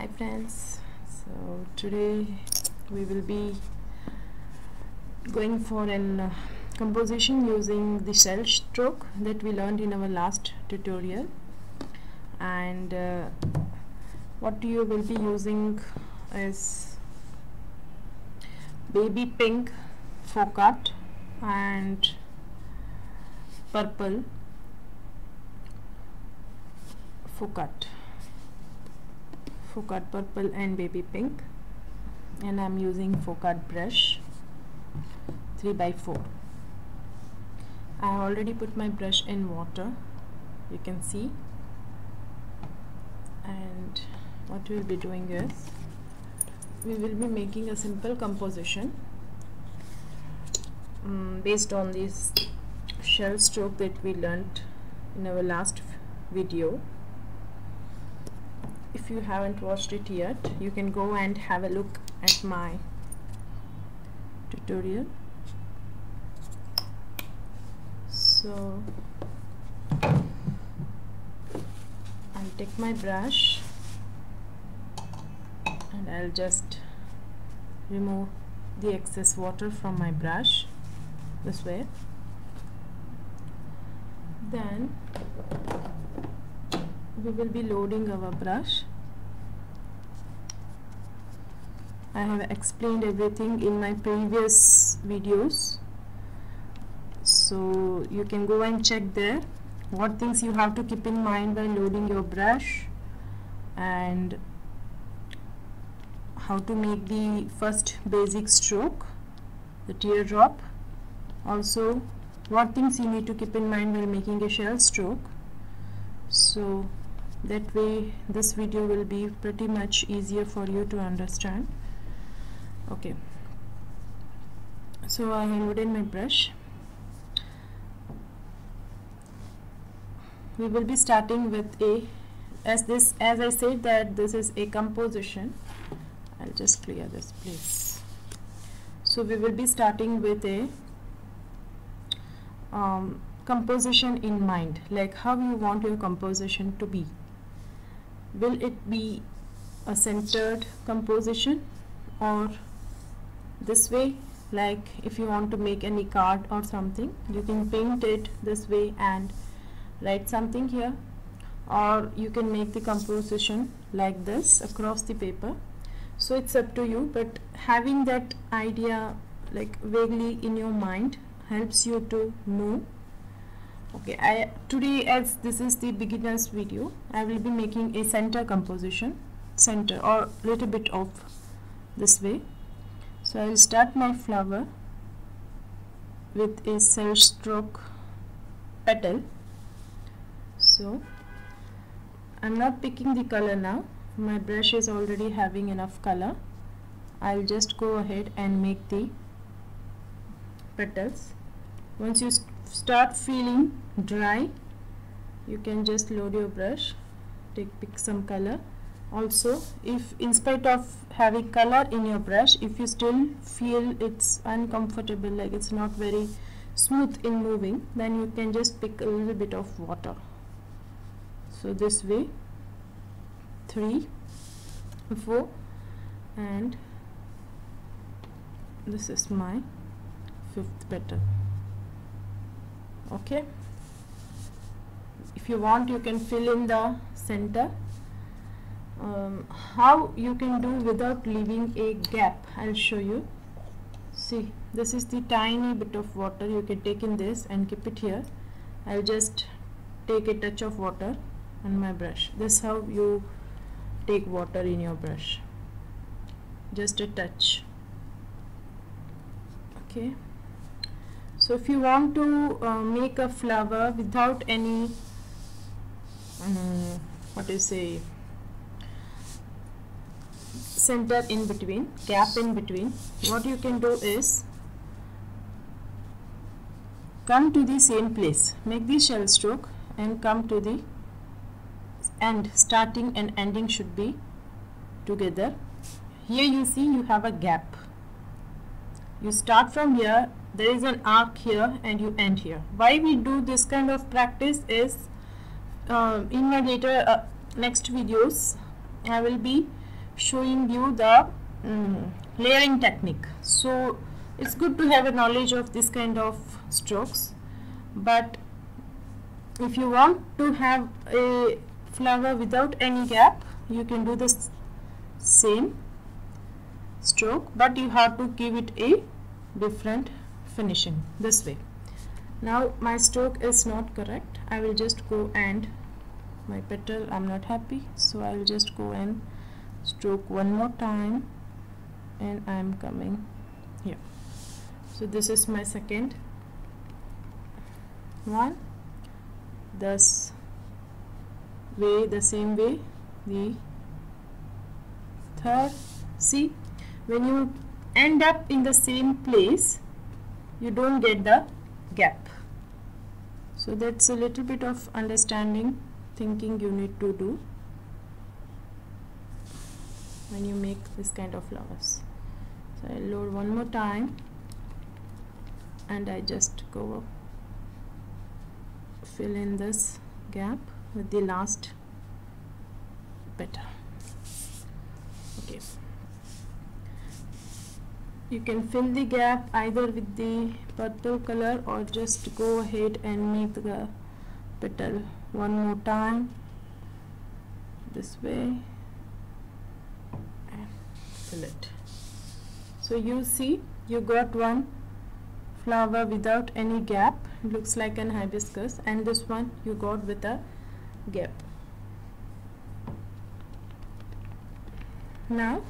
Hi friends, so today we will be going for an composition using the shell stroke that we learned in our last tutorial, and what you will be using is baby pink Focart and purple Focart purple and baby pink, and I'm using Focart brush 3x4. I already put my brush in water, you can see, and what we'll be doing is we will be making a simple composition based on this shell stroke that we learned in our last video. If you haven't watched it yet, you can go and have a look at my tutorial. So I'll take my brush and I'll just remove the excess water from my brush this way. Then we will be loading our brush. I have explained everything in my previous videos, so you can go and check there what things you have to keep in mind while loading your brush, and how to make the first basic stroke, the teardrop. Also, what things you need to keep in mind while making a shell stroke. So that way this video will be pretty much easier for you to understand. Okay, so I have loaded my brush. We will be starting with as I said that this is a composition. I'll just clear this place. So we will be starting with a composition in mind, like how you want your composition to be. Will it be a centered composition, or this way, like if you want to make any card or something, you can paint it this way and write something here, or you can make the composition like this across the paper. So it's up to you, but having that idea like vaguely in your mind helps you to know. Okay, today, as this is the beginner's video, I will be making a center composition, center or little bit of this way. So I will start my flower with a shell stroke petal. So I'm not picking the color now, my brush is already having enough color. I'll just go ahead and make the petals. Once you start feeling dry, you can just load your brush, pick some color. Also, if in spite of having color in your brush, if you still feel it's uncomfortable, like it's not very smooth in moving, then you can just pick a little bit of water. So this way, 3, 4, and this is my 5th petal. Okay, if you want, you can fill in the center. How you can do without leaving a gap, I'll show you. See, this is the tiny bit of water. You can take in this and keep it here. I'll just take a touch of water on my brush. This is how you take water in your brush, just a touch. Okay, so if you want to make a flower without any center in between, gap in between, what you can do is come to the same place, make the shell stroke and come to the end. Starting and ending should be together. Here you see you have a gap. You start from here, there is an arc here, and you end here. Why we do this kind of practice is in my later next videos I will be showing you the layering technique. So it's good to have a knowledge of this kind of strokes, but if you want to have a flower without any gap, you can do the same stroke, but you have to give it a different finishing this way. Now my stroke is not correct. I will just go and my petal, I'm not happy, so I will just go and stroke one more time, and I'm coming here. So this is my second one. This way, the same way, the third. See, when you end up in the same place, you don't get the gap. So that's a little bit of understanding, thinking you need to do when you make this kind of flowers. So I load one more time, and I just go fill in this gap with the last petal. Okay, you can fill the gap either with the purple color or just go ahead and make the petal one more time this way and fill it. So you see, you got one flower without any gap, it looks like an hibiscus, and this one you got with a gap. Now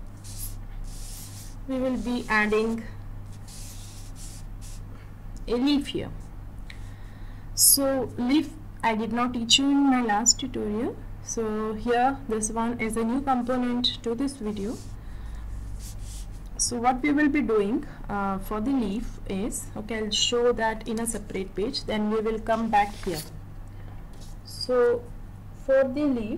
we will be adding a leaf here. So leaf I did not teach you in my last tutorial, so here this one is a new component to this video. So what we will be doing for the leaf is, okay, I'll show that in a separate page, then we will come back here. So for the leaf,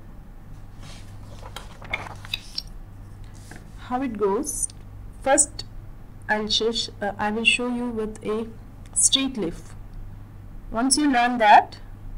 how it goes, first I will show you with a straight leaf. Once you learn that,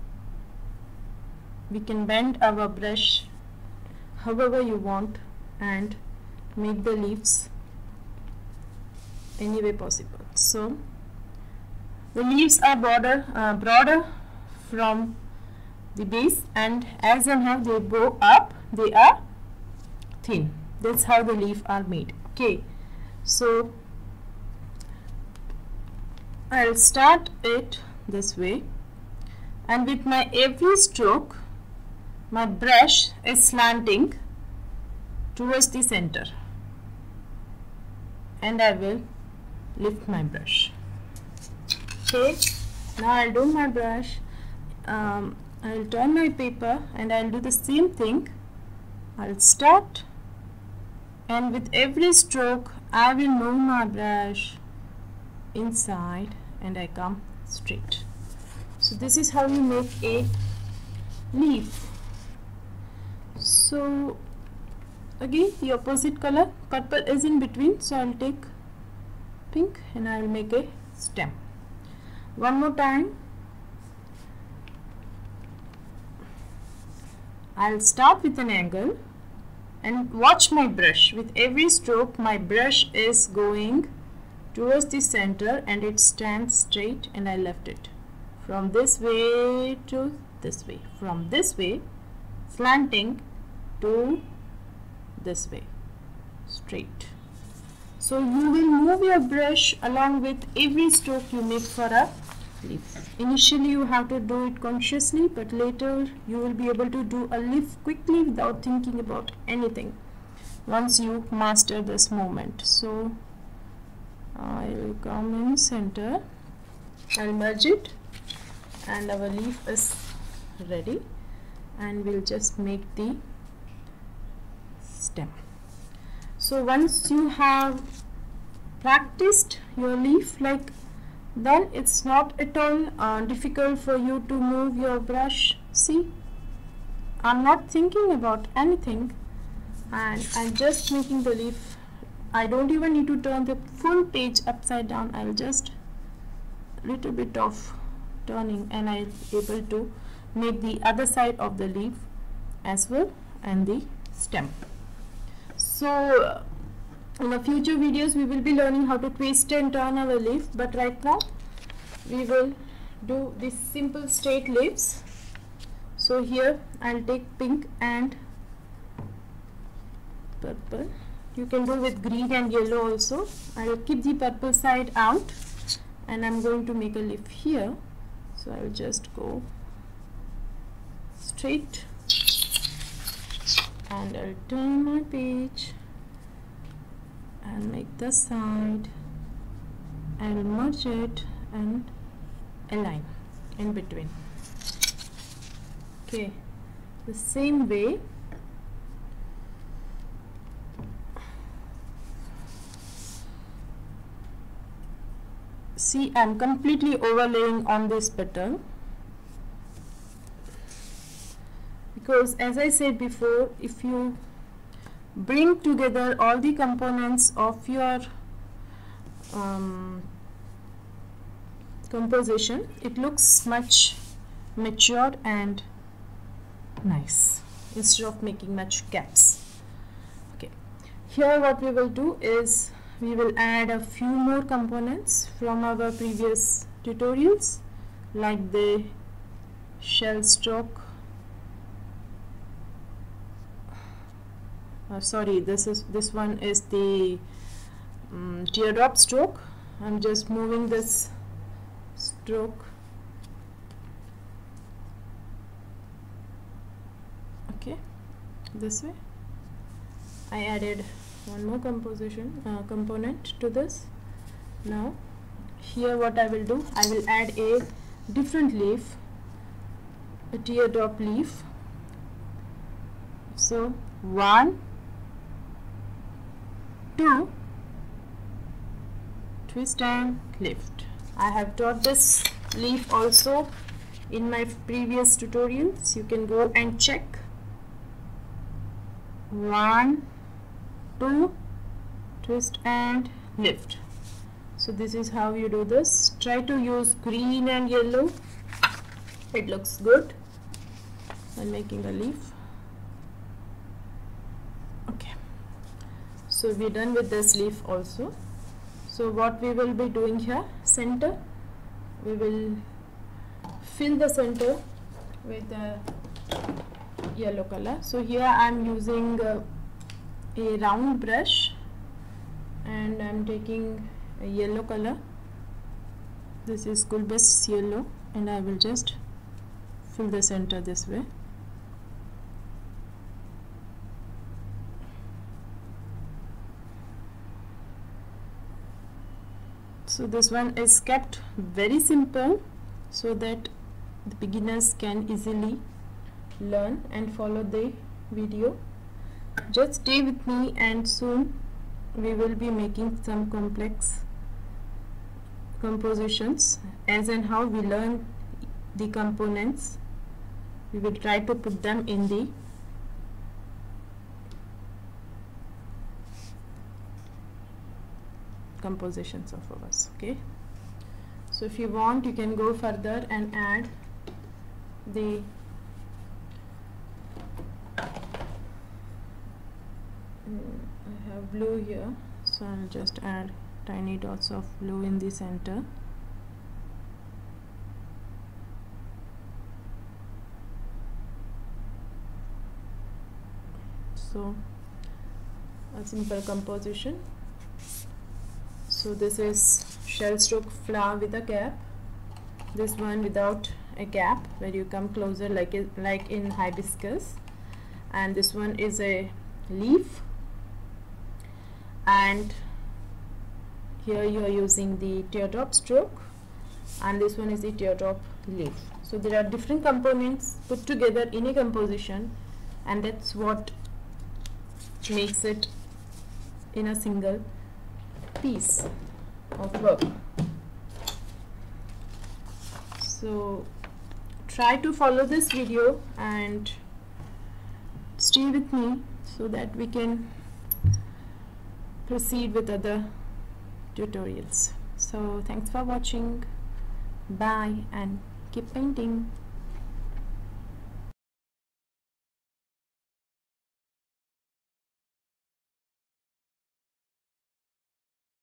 we can bend our brush however you want and make the leaves any way possible. So the leaves are broader from the base, and as and how they go up, they are thin. That's how the leaf are made. Okay, so I'll start it this way, and with my every stroke my brush is slanting towards the center, and I will lift my brush. Okay, now I'll do my brush, I'll turn my paper and I'll do the same thing. I'll start, and with every stroke I will move my brush inside and I come straight. So this is how you make a leaf. So again the opposite color, purple is in between, so I'll take pink and I will make a stem. One more time, I'll start with an angle and watch my brush. With every stroke my brush is going towards the center and it stands straight, and I left it from this way to this way, from this way slanting to this way straight. So you will move your brush along with every stroke you make for a leaf. Initially you have to do it consciously, but later you will be able to do a leaf quickly without thinking about anything once you master this movement. So I will come in center, I'll merge it, and our leaf is ready, and we'll just make the stem. So once you have practiced your leaf, like, then it's not at all difficult for you to move your brush. See, I'm not thinking about anything and I'm just making the leaf. I don't even need to turn the full page upside down. I'll just little bit of turning and I'm able to make the other side of the leaf as well and the stem. So in the future videos we will be learning how to twist and turn our leaf, but right now we will do these simple straight leaves. So here I'll take pink and purple. You can do with green and yellow also. I will keep the purple side out and I'm going to make a leaf here. So I will just go straight and I'll turn my page and make the side and merge it and align in between. Okay, the same way see, I'm completely overlaying on this petal because, as I said before, if you bring together all the components of your composition, it looks much matured and nice instead of making much gaps. Okay, here what we will do is we will add a few more components from our previous tutorials, like the shell stroke. Sorry, this one is the teardrop stroke. I'm just moving this stroke. Okay, this way. I added one more component to this. Now here what I will do, I will add a different leaf, a teardrop leaf. So 1, 2, twist and lift. I have taught this leaf also in my previous tutorials. You can go and check. 1, 2, twist and lift. So this is how you do this. Try to use green and yellow. It looks good when making a leaf. Okay, so we're done with this leaf also. So what we will be doing here, center, we will fill the center with a yellow color. So here I am using a round brush and I am taking a yellow color. This is School Best yellow, and I will just fill the center this way. So this one is kept very simple so that the beginners can easily learn and follow the video. Just stay with me and soon we will be making some complex compositions. As and how we learn the components, we will try to put them in the compositions of ours. Okay, so if you want, you can go further and add the I have blue here, so I'll just add tiny dots of blue in the center. So a simple composition. So this is shell stroke flower with a gap, this one without a gap where you come closer like in hibiscus, and this one is a leaf, and here you are using the teardrop stroke, and this one is the teardrop leaf. So there are different components put together in a composition, and that's what makes it in a single piece of work. So try to follow this video and stay with me so that we can proceed with other tutorials. So thanks for watching. Bye and keep painting.